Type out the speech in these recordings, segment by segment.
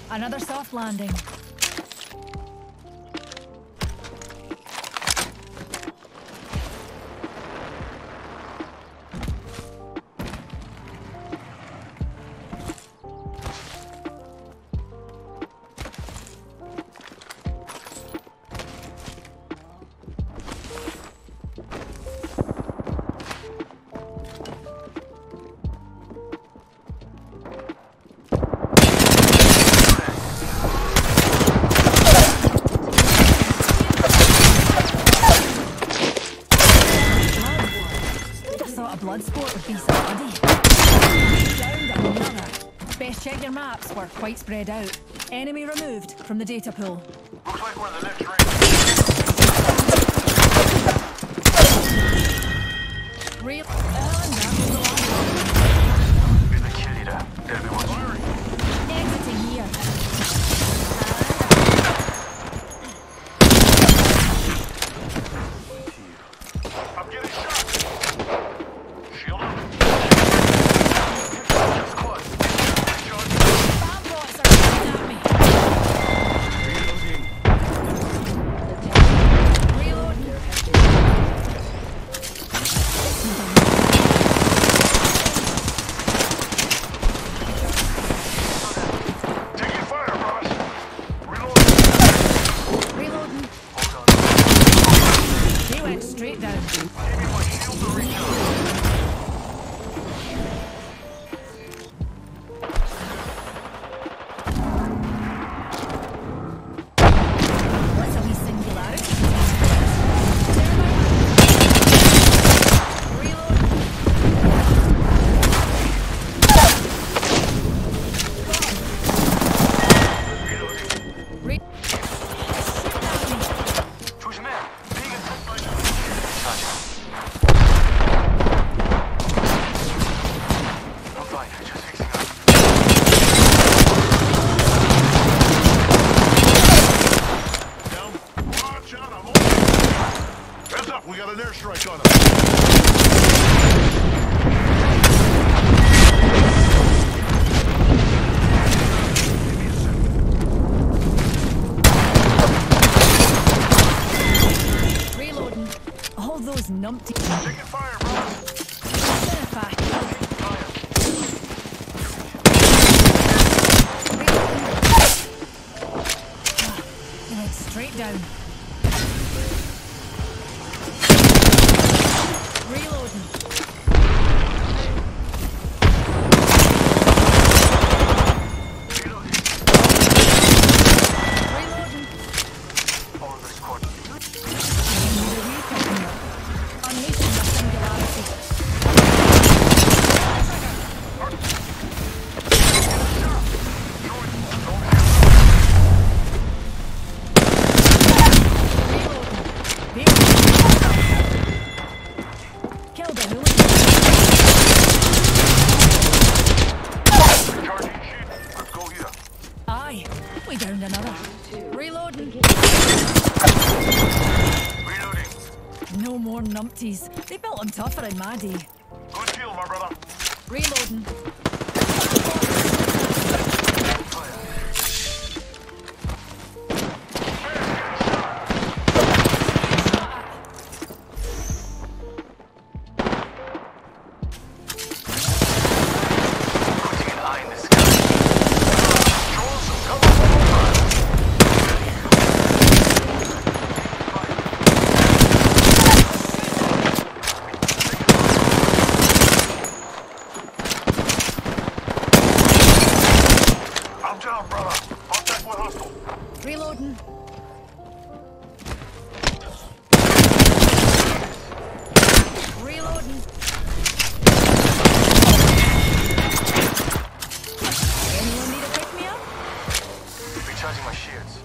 Another soft landing. Blood sport would be so bloody. Down another. Best check your maps, we're quite spread out. Enemy removed from the data pool. Looks like we're in the next ring. Real. Be the kill leader. There'll be one firing. Exiting here. I'm getting shot. Shield up. Bomb bots are coming at me. Reloading. Taking fire, boss. Reloading. Hold on. They went straight down. Give me my shield to recharge. What's a wee singularity? Reload. Re- Choose man. Being in front line. I'm fine. Just fixing up. Down. Watch out. I'm on. Heads up. We got an airstrike on us. Reloading. All those numpty. Taking fire, bro. Fact. Fire. They went straight down. Reloading. Reloading. Follow the squad. Unleashing the singularity. Kill the hooligan. Charging shit. Let's go here. Aye, we downed another. Reloading. Reloading. No more numpties. They built them tougher in Maddie. Good kill, my brother. Reloading. Putting an eye in the sky. Control some cover from I'm down, brother. Contact with hostile. Reloading. Reloading. Anyone need a pick me up? Recharging my shields.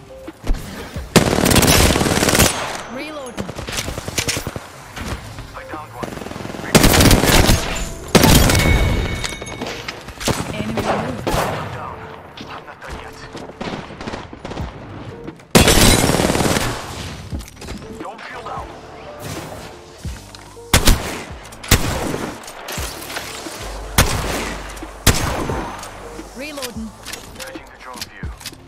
Reloading. I downed one. Enemy removed. I'm down. I'm not done yet. Don't shield out. Reloading. Switching to drone view.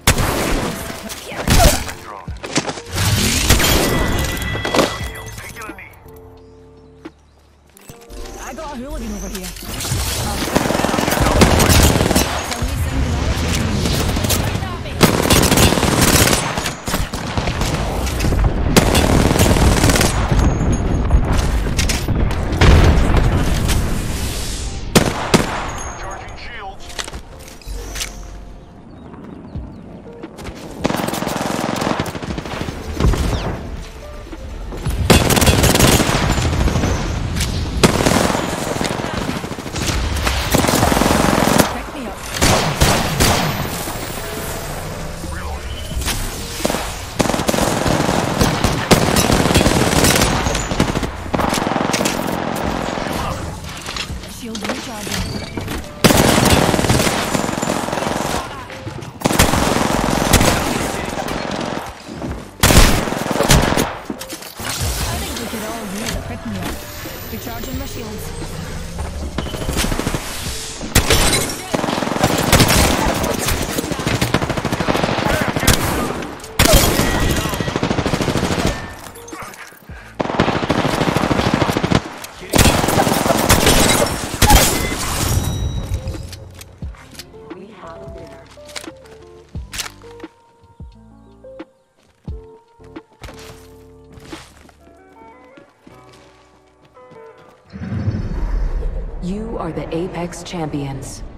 You are the Apex Champions.